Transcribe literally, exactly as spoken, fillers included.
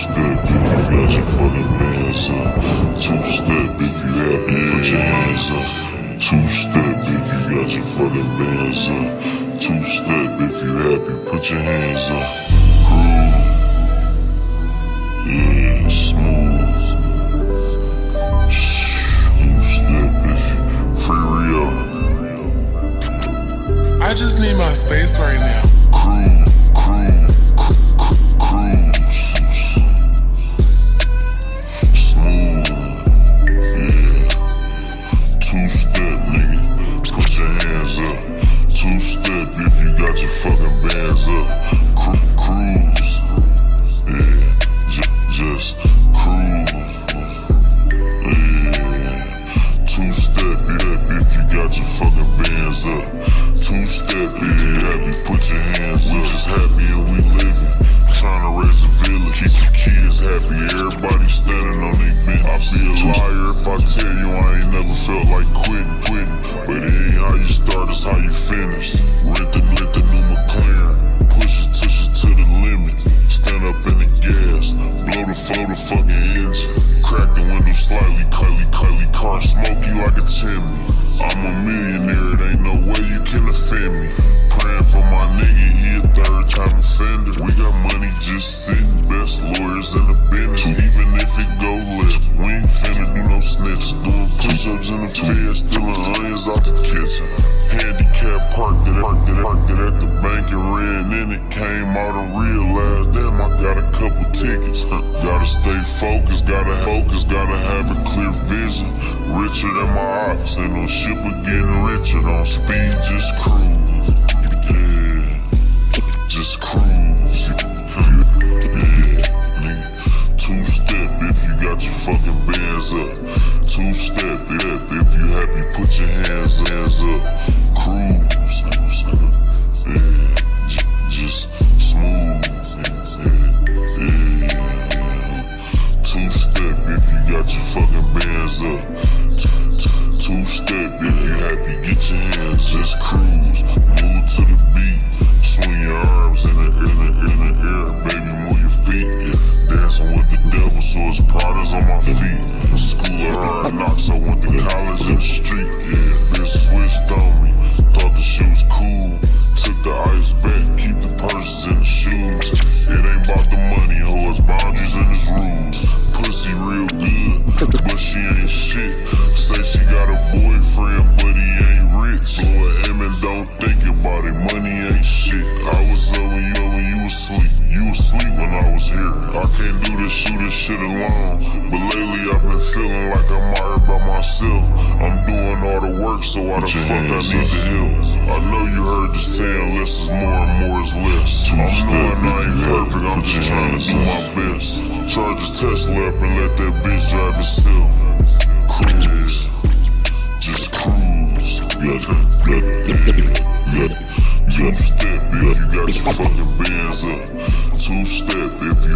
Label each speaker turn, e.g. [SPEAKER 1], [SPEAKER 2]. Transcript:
[SPEAKER 1] Two-step if you got your fucking bands up. Two-step if you happy, put your hands up. Two-step if you got your fucking bands up. Two-step if you happy, put your hands up. Cruise, yeah, smooth. Two-step if you free Rio.
[SPEAKER 2] I just need my space right now.
[SPEAKER 1] Cruise, cruise, cruise, cruise. Smooth, yeah. Two-step, nigga, put your hands up. Two-step if you got your fucking bands up. Cru cruise, yeah, J just cruise, yeah. Two-step, yeah, if you got your fucking bands up. Two-step, yeah, happy, put your hands up. We just happy and we living, trying to raise a village, keep the kids happy. Everybody standing on their bench. I'd be a liar if I tell you I ain't never felt like quitting, quitting. But it ain't how you start, it's how you finish. Rent the, rent the new McLaren, push it, push it to the limit. Stand up in the gas, blow the flow, the fucking engine. Crack the window slightly, Kylie, Kylie car, smoke you like a chimney. I'm a millionaire, it ain't no way you can offend me. Praying for my nigga, he a third time offender. We got money just sitting, best lawyers in the business. Even if it go left, we ain't finna do no snitching. Doing push-ups in the fed, stealing onions out the kitchen. Handicap parked it, parked it, parked it at the bank and ran in it. Came out and realized, damn, I got a couple tickets. Gotta stay focused, gotta focus, gotta have a clear vision. Richer than my ops, ain't no shit but getting richer. Don't speed, just cruise. Yeah, just cruise. Yeah, nigga. Two-step if you got your fucking bands up. Two-step if, if you happy, put your hands, hands up. Cruise, yeah, j just smooth. Yeah, yeah. Two-step if you got your fucking bands up. Two-step if you happy, get your hands, just cruise. Move to the beat, swing your arms in the air, in the air, in the air. Baby, move your feet, yeah. Dancing with the devil, so it's Prada's on my feet. School of hard knocks, I went to college in the street, yeah. Bitch switched on me, thought the shit was cool. Took the ice back, keep the purses in the shoes. It ain't about the money, ho, it's boundaries and it's rules. Pussy real good, but she ain't shit. Say she got a boyfriend, but he ain't rich. Blow a M and don't think about it, money ain't shit. I was up when you, when you was asleep. You was asleep when I was here. I can't do this, shoot this shit alone. But lately I've been feeling like I'm out by myself. I'm doing all the work, so why the fuck I need the help? I know you heard the saying, less is more and more is less. I'm knowing I ain't perfect, I'm just trying to do my best. Charge his Tesla up and let that bitch drive itself. Cruise, just cruise. Got it, got it, got it. Two-step if you got your fucking bands up. Two-step if you